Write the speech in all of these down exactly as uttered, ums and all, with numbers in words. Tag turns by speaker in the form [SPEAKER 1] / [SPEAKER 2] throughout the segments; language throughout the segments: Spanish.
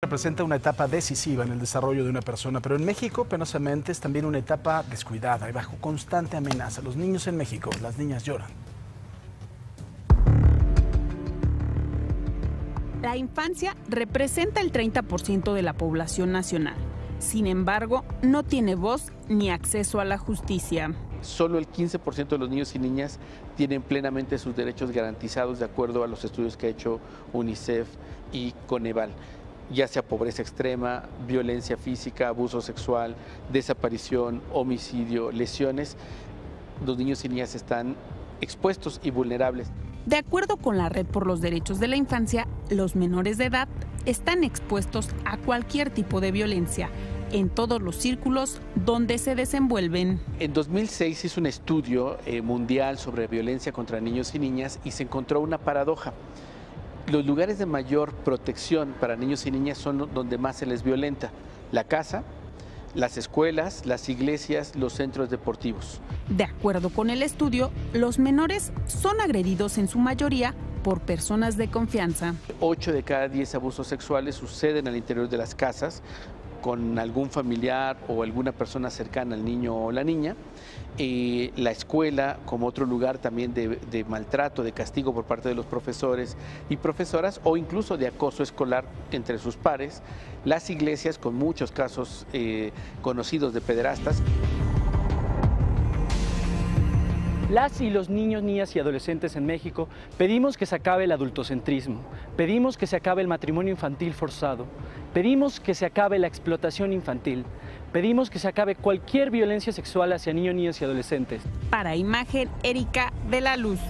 [SPEAKER 1] representa una etapa decisiva en el desarrollo de una persona, pero en México, penosamente, es también una etapa descuidada y bajo constante amenaza. Los niños en México, las niñas lloran.
[SPEAKER 2] La infancia representa el treinta por ciento de la población nacional. Sin embargo, no tiene voz ni acceso a la justicia.
[SPEAKER 3] Solo el quince por ciento de los niños y niñas tienen plenamente sus derechos garantizados de acuerdo a los estudios que ha hecho UNICEF y Coneval, ya sea pobreza extrema, violencia física, abuso sexual, desaparición, homicidio, lesiones. Los niños y niñas están expuestos y vulnerables.
[SPEAKER 2] De acuerdo con la Red por los Derechos de la Infancia, los menores de edad están expuestos a cualquier tipo de violencia en todos los círculos donde se desenvuelven.
[SPEAKER 3] En dos mil seis se hizo un estudio eh, mundial sobre violencia contra niños y niñas y se encontró una paradoja. Los lugares de mayor protección para niños y niñas son donde más se les violenta: la casa, las escuelas, las iglesias, los centros deportivos.
[SPEAKER 2] De acuerdo con el estudio, los menores son agredidos en su mayoría por personas de confianza.
[SPEAKER 3] Ocho de cada diez abusos sexuales suceden al interior de las casas, con algún familiar o alguna persona cercana al niño o la niña. Eh, la escuela como otro lugar también de, de maltrato, de castigo por parte de los profesores y profesoras, o incluso de acoso escolar entre sus pares. Las iglesias, con muchos casos eh, conocidos de pederastas.
[SPEAKER 4] Las y los niños, niñas y adolescentes en México pedimos que se acabe el adultocentrismo, pedimos que se acabe el matrimonio infantil forzado, pedimos que se acabe la explotación infantil, pedimos que se acabe cualquier violencia sexual hacia niños, niñas y adolescentes.
[SPEAKER 2] Para Imagen, Erika de la Luz.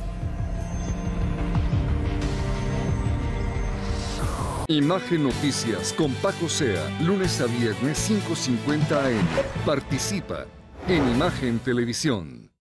[SPEAKER 5] Imagen Noticias con Paco Sea, lunes a viernes cinco cincuenta a eme. Participa en Imagen Televisión.